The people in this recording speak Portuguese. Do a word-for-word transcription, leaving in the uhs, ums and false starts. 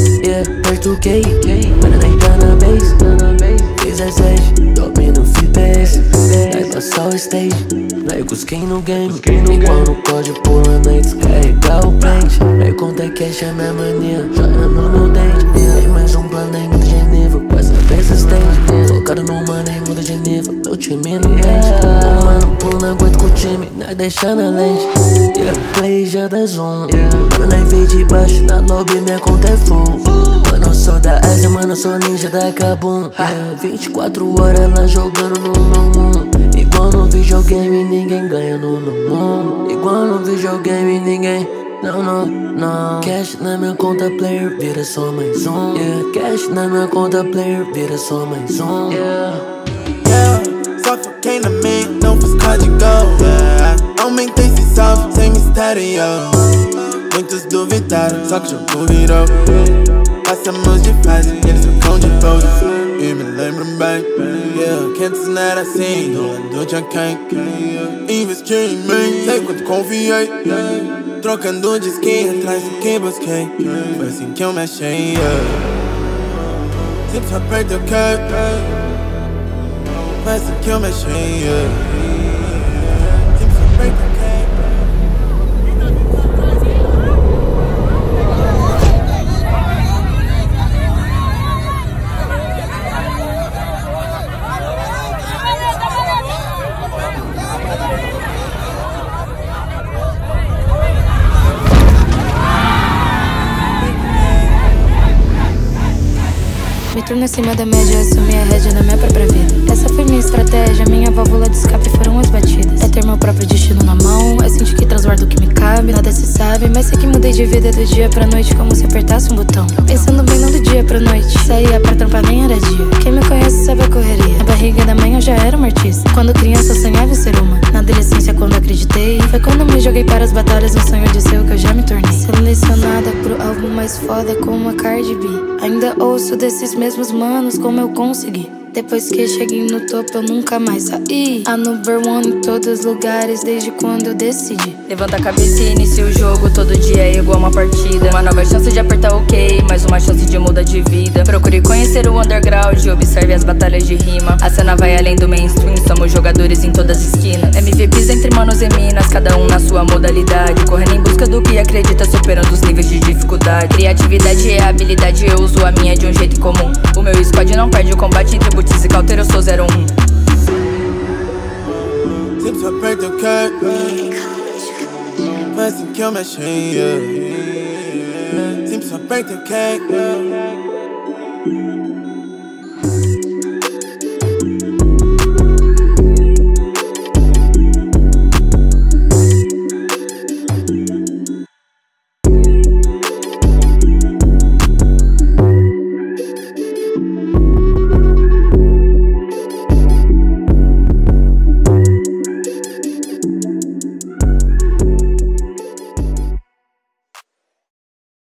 Yeah, pertuquei, para deitar na base. dezessete, top no free pass. Vai passar o stage, vai com skin no game. Igual no código pulando aí, descarregar o pente. Vai contar cash é minha mania, joga no meu dente. Tem mais um plano em muda Geneva, com essa persistente. Focado no mano em muda Geneva, meu time não mente. O mano pula, aguento com o time, nós deixa na lente. Yeah, play já dá zoom. Mano, nós veio de baixo, na lobby minha conta é full. Mano, eu sou da Ásia, mano, eu sou ninja da Kabum. Yeah, vinte e quatro horas lá jogando no meu mundo. Igual no videogame, ninguém ganha no meu mundo. Igual no videogame, ninguém. Não, não, não. Cash na minha conta, player, vira só mais um. Yeah, cash na minha conta, player, vira só mais um. Yeah, yeah. Só foquei na minha, não fiz código. Yeah, aumentei esse salve sem mistério. Muitos duvidaram, só que o jogo virou. Passamos de fase, eles trocam de pose. E me lembram bem, yeah, que antes não era assim. Do já quem investi em mim, sei quanto confiei. Trocando de skin atrás do que busquei. Foi assim que eu me achei, yeah. Sempre só perdi o que. Foi assim que eu me achei, yeah. Sempre só perdi o que. Me torno acima da média, assumi a rédea na minha própria vida. Essa foi minha estratégia, minha válvula de escape foram as batidas. É ter meu próprio destino na mão, é sentir que transbordo o que me cabe. Nada se sabe, mas sei que mudei de vida do dia pra noite, como se apertasse um botão. Pensando bem, não do dia pra noite, saía pra trampar nem era dia. Quem me conhece sabe a correria, na barriga da mãe eu já era uma artista. Quando criança eu sonhava em ser uma, na adolescência quando acreditei. Foi quando me joguei para as batalhas, no sonho de ser o que eu já me tornei. Selecionada pro álbum mais foda como a Cardi B. Ainda ouço desses mesmos manos, como eu consegui. Depois que cheguei no topo eu nunca mais saí. A number one em todos os lugares desde quando eu decidi. Levanta a cabeça e inicia o jogo, todo dia é igual uma partida. Uma nova chance de apertar ok, mais uma chance de mudar de vida. Procure conhecer o underground, observe as batalhas de rima. A cena vai além do mainstream, somos jogadores em todas as esquinas. M V Ps entre manos e minas, cada um na sua modalidade. Correndo em busca do que acredita, superando os níveis de dificuldade. Criatividade é habilidade, eu uso a minha de um jeito incomum. O meu squad não perde o combate entre Butz e Cauter, eu sou zero um. Sempre só perdi o que. Foi assim que eu me achei, yeah. Sempre só perdi o que.